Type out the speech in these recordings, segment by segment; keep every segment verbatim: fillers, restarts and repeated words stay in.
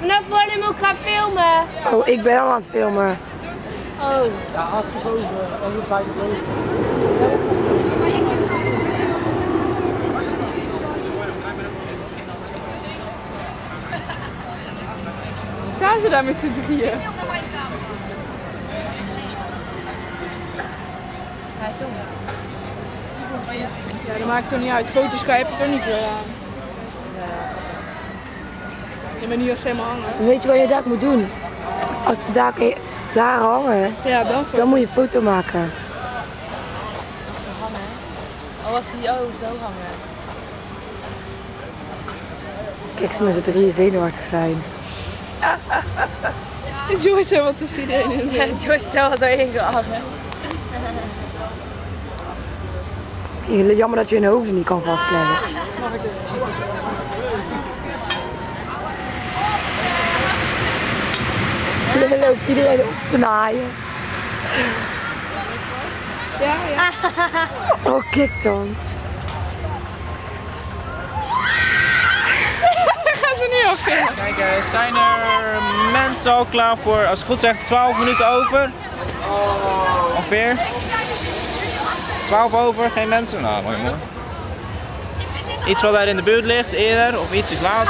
vanaf wanneer moet ik gaan filmen? Oh, ik ben al aan het filmen. Oh. Ja, als je boven, dan moet bij de boven. Staan ze daar met z'n drieën? Ja, dat maakt toch niet uit. Foto's kan je toch niet veel aan. Je bent nu als helemaal hangen. Weet je wat je daar moet doen? Als ze daar, daar hangen, Ja, dan foto. dan moet je een foto maken. Als ze hangen. Oh, als die oh, zo hangen. Kijk, ze met z'n drieën zenuwachtig zijn. Joyce heeft wat tussen iedereen in. Ja, Joyce stel was zo ingehangen. Jammer dat je hun hoofden niet kan vastleggen. Er loopt iedereen op te naaien. Ja, ja. Oh, kijk dan. Gaan ze niet op. Kijk, zijn er mensen al klaar voor, als het goed zegt, twaalf minuten over? Ongeveer? twaalf over, geen mensen? Nou, mooi mooi. Iets wat daar in de buurt ligt, eerder of ietsjes later?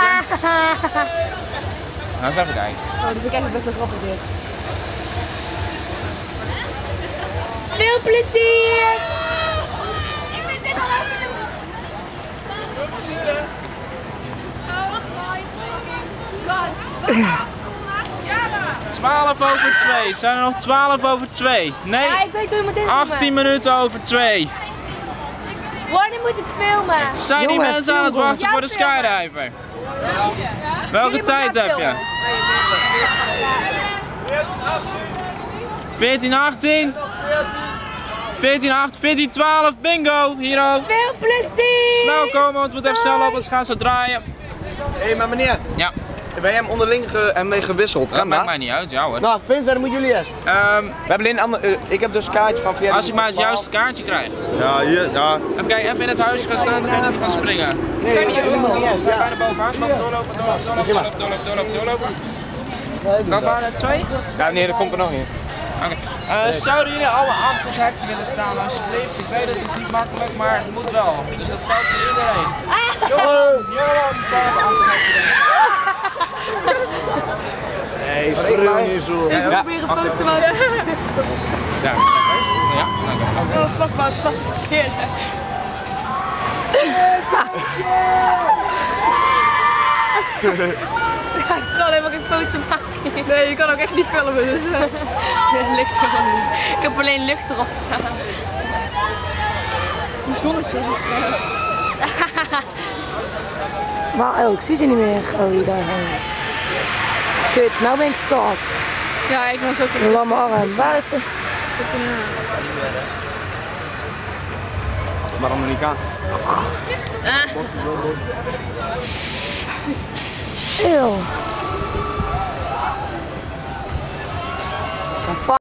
Nou, eens even kijken. Oh, dat vind ik eigenlijk best wel grappig dit. Veel plezier! Ik ben dit al aan het twaalf over twee, zijn er nog twaalf over twee? Nee, Ja, ik weet hoe je moet filmen. achttien minuten over twee. Wanneer moet ik filmen? Zijn die Jongen, mensen aan het filmen. wachten voor de skydiver? Welke tijd heb je? veertien achttien? veertien acht, veertien twaalf, bingo! Hier ook. Veel plezier! Snel komen, want we moeten even snel op, want ze gaan zo draaien. Hé, hey, maar meneer, Ja, ben jij hem onderling ge en mee gewisseld? dat Kan maakt dat? mij niet uit, ja hoor. Nou, Vincent, dan moeten jullie eens. Ehm, We hebben alleen een ander, uh, ik heb dus een kaartje van via als ik maar het juiste kaartje krijg. Ja, hier, ja. Even kijken, even in het huis gaan staan, dan kan je niet gaan springen. Nee, ik heb hem niet eens. Ga bijna bovenaan, snap doorlopen, doorlopen, doorlopen, doorlopen, doorlopen, doorlopen. Dat waren er twee? Ja, nee, dat komt er nog in. Oké. Uh, zouden jullie alle aanvalshekjes willen staan alsjeblieft? Ik weet het is niet makkelijk, maar het moet wel. Dus dat geldt voor iedereen. Johan, Johan, zijn we aanvalshekjes. Nee, schreeuw niet zo. Ik probeer een foto te maken. Daar, we zijn geweest. Ja, dank u. Oh, fuck, wat was het verkeerd. Ja, ik kan helemaal geen foto maken. Nee, je kan ook echt niet filmen. Dus, uh. Dat lukt helemaal niet. Ik heb alleen lucht erop staan. Een zonnetje. Dus, uh. Maar oh, ik zie ze niet meer. Oh, hier daar hangen. Kut, nou ben ik te laat. Ja, ik was ook Een lamme arm. Waar is ze? Op zijn naam. Waarom nog niet aan? Eeuw.